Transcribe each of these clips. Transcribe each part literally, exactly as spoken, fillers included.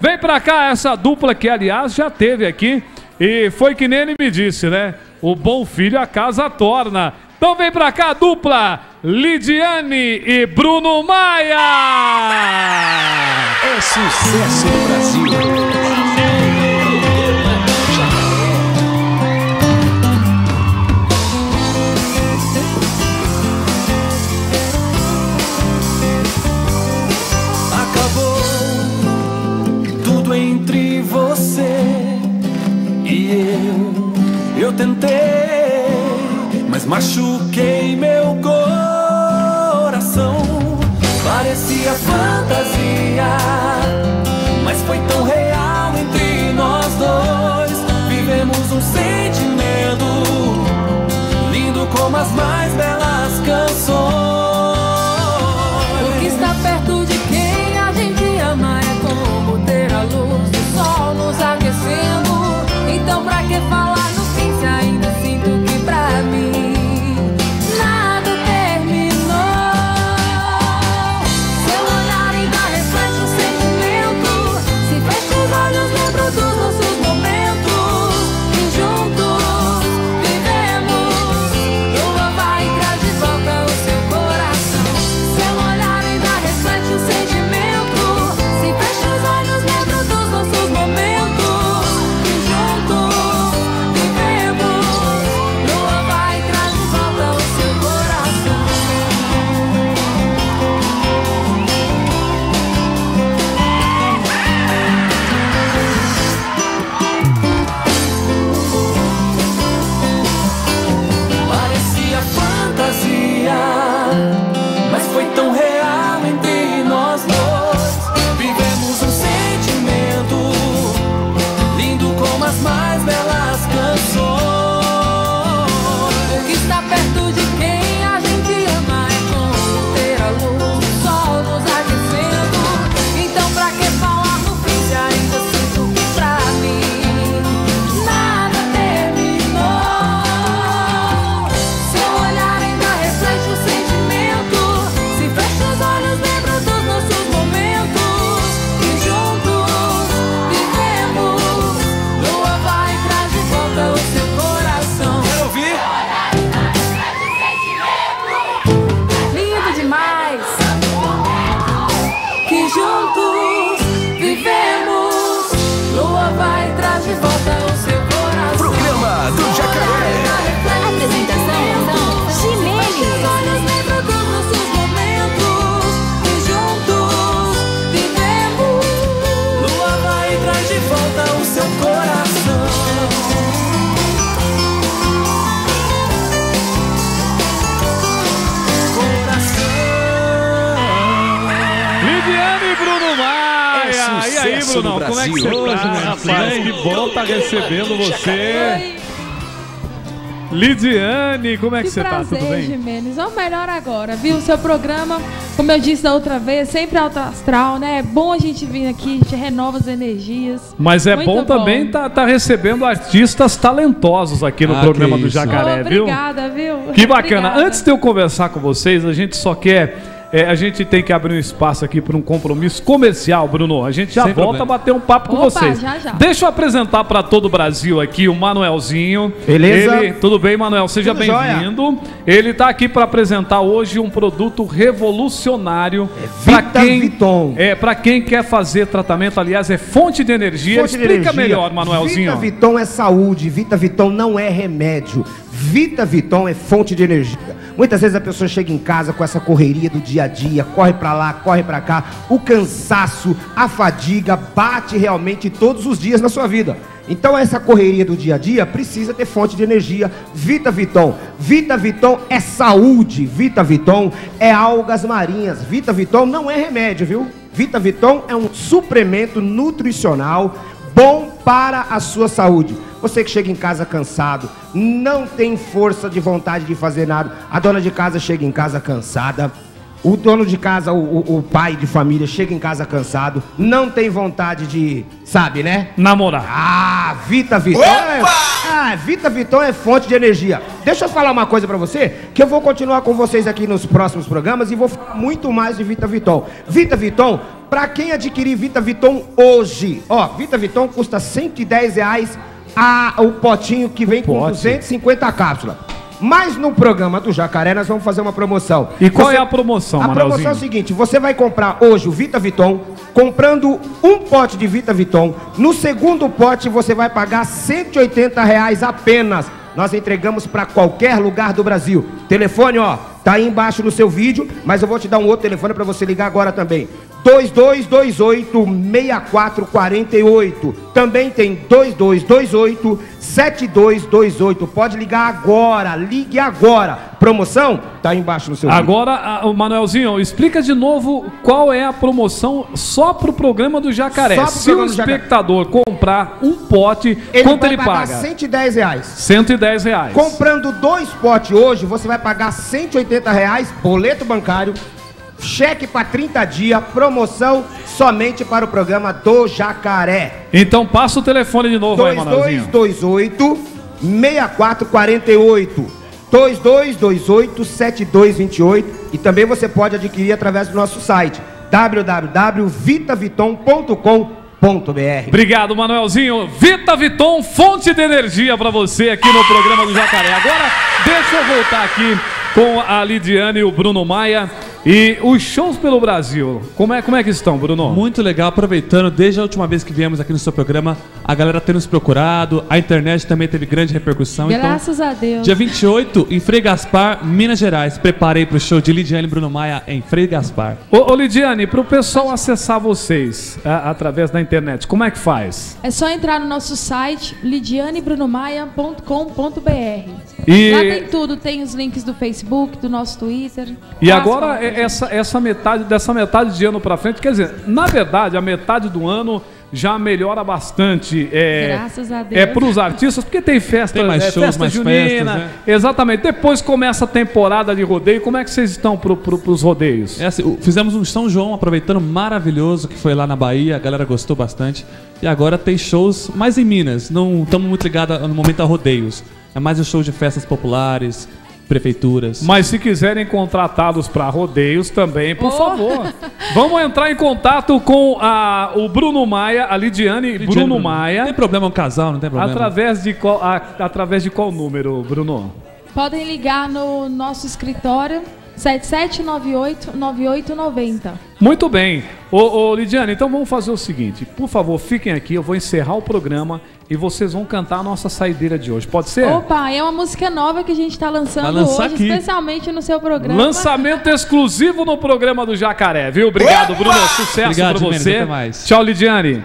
Vem pra cá essa dupla que, aliás, já teve aqui. E foi que nem ele me disse, né? O bom filho a casa torna. Então vem pra cá, dupla Lidiane e Bruno Maia! É sucesso no Brasil. Entre você e eu, eu tentei, mas machuquei meu coração. Parecia fantasia, mas foi tão real entre nós dois. Vivemos um sentimento lindo como as mais belas canções. Porque está perto de quem a gente ama é como ter a luz do sol nos aquecendo. Então pra que falar no fim se ainda sinto que pra mim nada terminou? Seu olhar ainda reflete um sentimento. Se fecho os olhos lembro dos nossos momentos e juntos vivemos. Lua vai e traz de volta o seu coração. Seu olhar ainda reflete um sentimento. Se fecho os olhos lembro dos nossos momentos e juntos vivemos. Lua vai e traz de volta o seu coração. Parecia fantasia, mas foi tão real entre nós dois. Vivemos um sentimento lindo como as mais belas canções. Porque está perto de quem a gente ama é como ter a luz do sol nos aquecendo. Então pra que falar no fim se ainda sinto que pra mim nada terminou? Seu olhar ainda reflete um sentimento. Se fecho os olhos lembro dos nossos momentos e juntos vivemos. Lua vai e traz de volta o seu coração. Quer ouvir? Lindo demais. Que juntos vivemos. Lua vai e traz de volta o seu coração. Programa do Jacaré. Apresentação Ximenes. Olhos lembram dos nossos momentos e juntos vivemos. Lua vai e traz de volta o seu coração. Lidiane e Bruno Maia! É E aí, sucesso Brunão, no como é que você Brasil. tá, rapaz? Que bom tá recebendo você. Lidiane, como é que, Que você tá? prazer, Tudo bem? Jimenez. Vamos melhor agora, viu? O seu programa, como eu disse da outra vez, sempre alto astral, né? É bom a gente vir aqui, a gente renova as energias. Mas é Muito bom também tá, tá recebendo artistas talentosos aqui no Ah, programa que do isso. Jacaré, Oh, viu? obrigada, viu? Que bacana. Obrigada. Antes de eu conversar com vocês, a gente só quer... é, a gente tem que abrir um espaço aqui para um compromisso comercial, Bruno. A gente já Sem volta problema. a bater um papo com Opa, vocês. já, já. Deixa eu apresentar para todo o Brasil aqui o Manuelzinho. Beleza? Ele, tudo bem, Manuel? Seja Tudo jóia. bem-vindo. Ele está aqui para apresentar hoje um produto revolucionário. É Pra Vita quem, Viton. É, para quem quer fazer tratamento, aliás, é fonte de energia. Fonte de Explica energia. melhor, Manuelzinho. Vita Viton é saúde, Vita Viton não é remédio. Vita Viton é fonte de energia. Muitas vezes a pessoa chega em casa com essa correria do dia a dia, corre pra lá, corre pra cá, o cansaço, a fadiga bate realmente todos os dias na sua vida. Então essa correria do dia a dia precisa ter fonte de energia. Vita Viton. Vita Viton é saúde. Vita Viton é algas marinhas. Vita Viton não é remédio, viu? Vita Viton é um suplemento nutricional bom para a sua saúde. Você que chega em casa cansado, não tem força de vontade de fazer nada. A dona de casa chega em casa cansada, O dono de casa, o, o, o pai de família, chega em casa cansado, não tem vontade de, sabe, né? Namorar. Ah, Vita Viton é, ah, Vita Viton é fonte de energia. Deixa eu falar uma coisa pra você, que eu vou continuar com vocês aqui nos próximos programas e vou falar muito mais de Vita Viton. Vita Viton, pra quem adquirir Vita Viton hoje, ó, Vita Viton custa cento e dez reais a, o potinho que vem com Pote. duzentas e cinquenta cápsulas. Mas no programa do Jacaré nós vamos fazer uma promoção. E qual Você- é a promoção, A Manelzinho? promoção é o seguinte, você vai comprar hoje o Vita Viton, comprando um pote de Vita Viton, no segundo pote você vai pagar cento e oitenta reais apenas. Nós entregamos para qualquer lugar do Brasil. Telefone, ó, tá aí embaixo no seu vídeo, mas eu vou te dar um outro telefone para você ligar agora também. dois dois dois oito, seis quatro quatro oito. Também tem dois dois dois oito, sete dois dois oito. Pode ligar agora, ligue agora. Promoção tá aí embaixo no seu vídeo. Agora, a- o Manuelzinho, explica de novo qual é a promoção só pro programa do Jacaré. Só pro Se o programa do Jacaré. espectador comprar um pote, Ele quanto vai ele pagar paga? cento e dez reais. cento e dez reais. Comprando dois potes hoje, você vai pagar cento e oitenta reais, boleto bancário, cheque para trinta dias, promoção somente para o programa do Jacaré. Então passa o telefone de novo aí, dois Manuelzinho. dois dois oito, seis quatro quatro oito. dois dois dois oito, sete dois dois oito. E também você pode adquirir através do nosso site w w w ponto vita viton ponto com ponto b r. Obrigado, Manuelzinho. Vita Viton, fonte de energia pra você aqui no programa do Jacaré. Agora, deixa eu voltar aqui com a Lidiane e o Bruno Maia. E os shows pelo Brasil, como é, como é que estão, Bruno? Muito legal, aproveitando, desde a última vez que viemos aqui no seu programa, a galera tem nos procurado, a internet também teve grande repercussão. Graças a Deus. Dia vinte e oito, em Frei Gaspar, Minas Gerais. Preparei pro show de Lidiane e Bruno Maia em Frei Gaspar. Ô, ô Lidiane, pro pessoal acessar vocês a- através da internet, como é que faz? É só entrar no nosso site lidiane bruno maia ponto com ponto b r. E- Lá tem tudo, tem os links do Facebook, do nosso Twitter. E Faça agora, lá, é- gente. essa, essa metade, dessa metade de ano pra frente, quer dizer, na verdade, a metade do ano já melhora bastante. É, Graças a Deus. É pros artistas, porque tem festa, Tem mais é, shows, festa mais junina. festas, né? Exatamente. Depois começa a temporada de rodeio. Como é que vocês estão pro, pro, pros rodeios? É assim, o- fizemos um São João, aproveitando, maravilhoso, que foi lá na Bahia, a galera gostou bastante. E agora tem shows mais em Minas, não estamos muito ligados no momento a rodeios. É mais um show de festas populares, prefeituras. Mas se quiserem contratá-los para rodeios também, por Oh. favor. Vamos entrar em contato com a, o Bruno Maia, a Lidiane, Lidiane, Bruno Não Maia. tem problema, é um casal, não tem problema. Através de, qual, a- através de qual número, Bruno? Podem ligar no nosso escritório sete sete nove oito, nove oito nove zero. Muito bem. Ô, ô, Lidiane, então vamos fazer o seguinte. Por favor, fiquem aqui, eu vou encerrar o programa e vocês vão cantar a nossa saideira de hoje. Pode ser? Opa, é uma música nova que a gente está lançando Vai lançar hoje, aqui. especialmente no seu programa. Lançamento exclusivo no programa do Jacaré, viu? Obrigado, Bruno. Sucesso Obrigado, pra Jimenez, você. até mais. Tchau, Lidiane.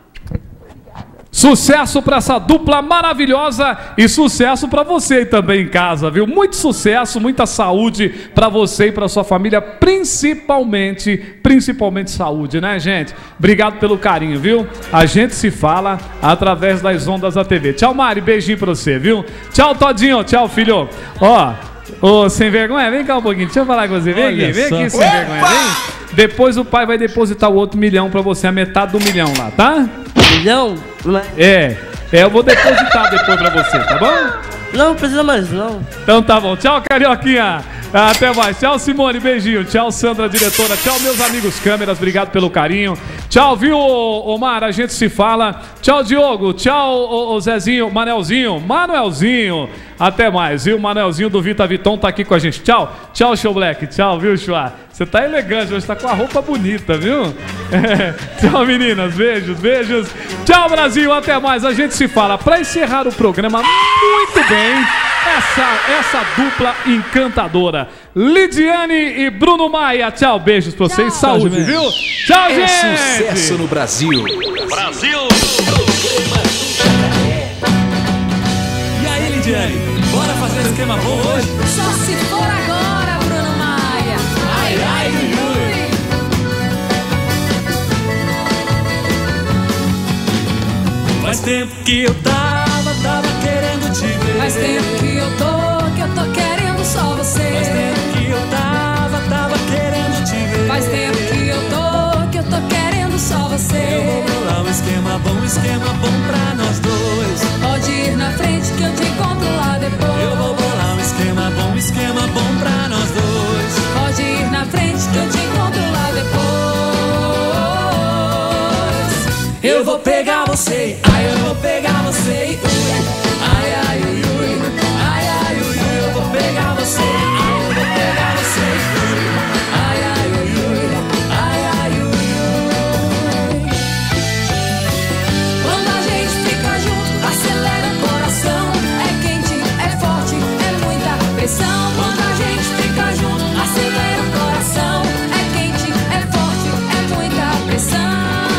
Sucesso pra essa dupla maravilhosa e sucesso pra você também em casa, viu? Muito sucesso, muita saúde pra você e pra sua família, principalmente, principalmente saúde, né, gente? Obrigado pelo carinho, viu? A gente se fala através das ondas da T V. Tchau, Mari, beijinho pra você, viu? Tchau, Todinho, tchau, filho. Ó, ô, sem vergonha, vem cá um pouquinho, deixa eu falar com você, vem Olha aqui, vem só. aqui, sem vergonha, vem. Depois o pai vai depositar o outro milhão pra você, a metade do milhão lá, tá? Milhão? É, é, eu vou depositar depois pra você, tá bom? Não, não precisa mais não. Então tá bom. Tchau, Carioquinha. Até mais. Tchau, Simone. Beijinho. Tchau, Sandra, diretora. Tchau, meus amigos câmeras. Obrigado pelo carinho. Tchau, viu, Omar? A gente se fala. Tchau, Diogo. Tchau, ô, ô, Zezinho. Manelzinho. Manuelzinho. Até mais, viu? Manelzinho do Vita Viton tá aqui com a gente. Tchau. Tchau, Show Black. Tchau, viu, Chua? Você tá elegante hoje. Tá com a roupa bonita, viu? É. Tchau, meninas. Beijos, beijos. Tchau, Brasil. Até mais. A gente se fala. Pra encerrar o programa, muito bem. Essa, essa dupla encantadora. Lidiane e Bruno Maia. Tchau, beijos pra vocês. Tchau. Saúde, Tchau, viu? Tchau, É gente! sucesso no Brasil. E aí, Lidiane, bora fazer esquema bom hoje? Só se for agora, Bruno Maia. Ai, ai, ui. Faz tempo que eu tava, tava querendo te ver. Faz tempo que eu tô, que eu tô querendo só você. Faz tempo que eu tava, tava querendo vou pegar você, ai eu vou pegar você, ui, ai ai ui ui, ai ai ui ui, eu vou pegar você, ai eu vou pegar você, ui, ai ai ui ui, ai ai ui ui. Quando a gente fica junto, acelera o coração, é quente, é forte, é muita pressão. Quando a gente fica junto, acelera o coração, é quente, é forte, é muita pressão.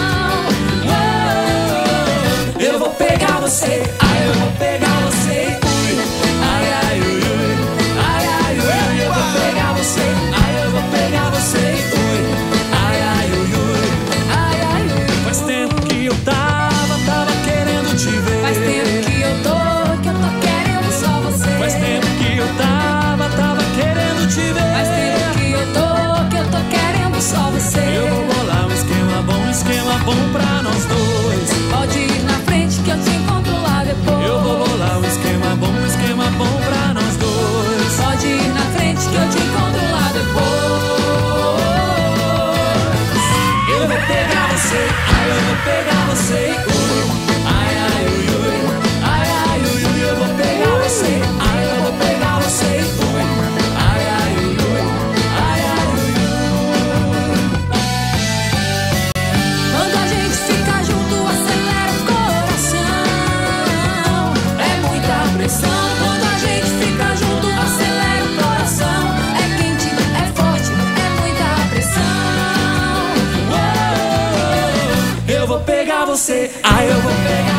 Eu vou pegar você, ai eu vou pegar você, ui, ai ai ui ui, ai ai ui ui, eu vou pegar você, ai eu vou pegar você, ui, ai ai ui ui, ai ai ui. Faz tempo que eu tava, tava querendo te ver. Faz tempo que eu tô, que eu tô querendo só você. Faz tempo que eu tava, tava querendo te ver. Faz tempo que eu tô, que eu tô querendo só você. Eu vou bolar um esquema bom, um esquema bom pra nós dois. Pode ir na frente que eu te encontro lá depois. Eu vou bolar um esquema bom, um esquema bom pra nós dois. Pode ir na frente que eu te encontro lá depois. Eu vou pegar você, ai eu vou pegar você, ui, ai ai ui ui, ai ai ui ui, eu vou pegar você, ai eu vou pegar você, ui, ai ai ui ui, ai ai ui ui. Quando a gente fica junto, acelera o coração, é muita pressão. Quando a gente fica junto, acelera o coração, é quente, é forte, é muita pressão. Eu vou pegar você, ai eu vou pegar